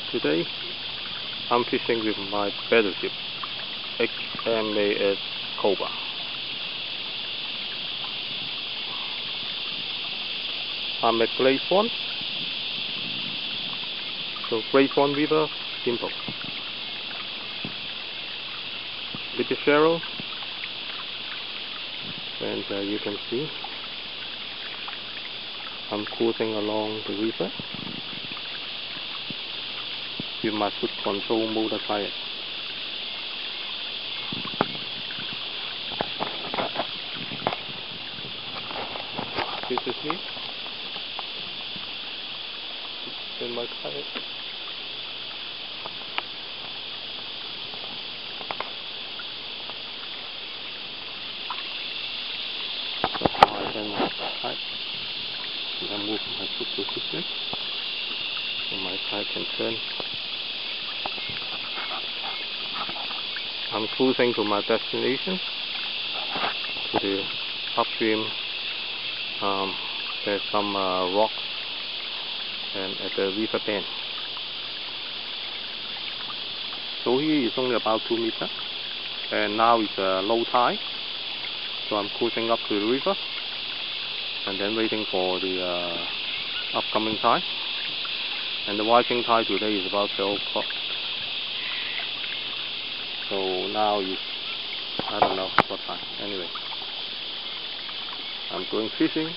Today I'm fishing with my battleship XMAS Cobra. I'm at Great Pond. So Great Pond River, simple. A little shallow, and you can see I'm cruising along the river with my foot control motor kayak. This is me in my kayak. That's how I turn my kayak. I move my foot position so my kayak can turn. I'm cruising to my destination, to the upstream. There's some rocks and at the river bend. So here is only about 2 meters, and now it's low tide, so I'm cruising up to the river and then waiting for the upcoming tide. And the rising tide today is about 12 o'clock. So now it's, I don't know what time. Anyway, I'm going fishing.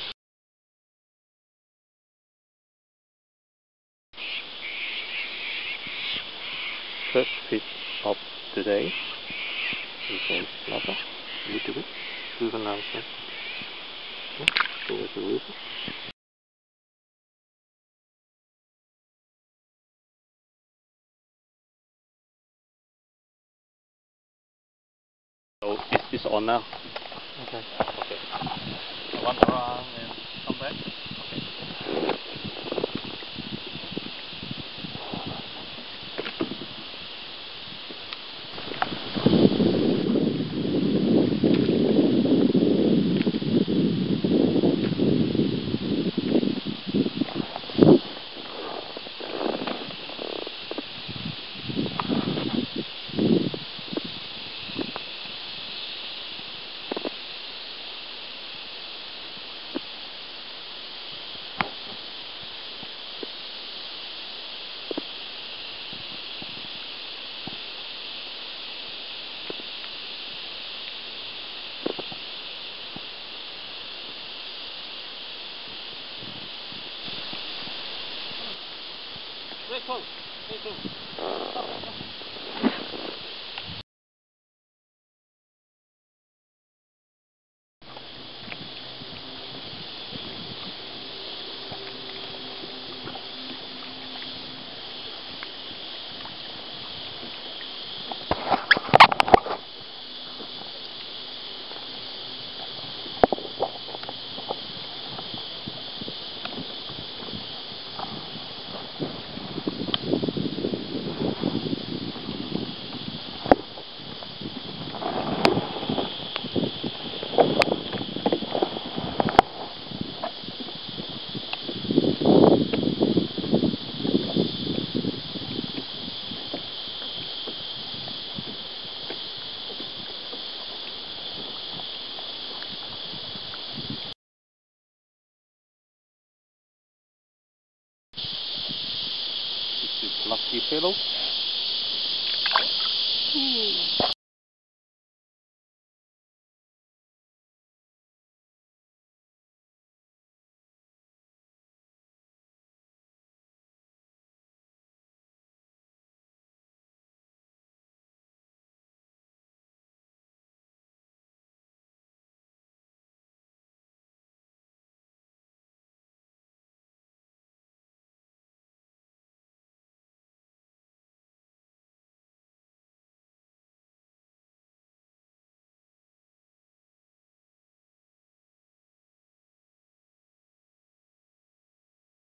First fish of the day. You can snapper a little bit. Through the announcement. Towards the river. So it's on now. Okay. Okay. Run around and come back. Okay. Very close. Very close. Lucky fellow.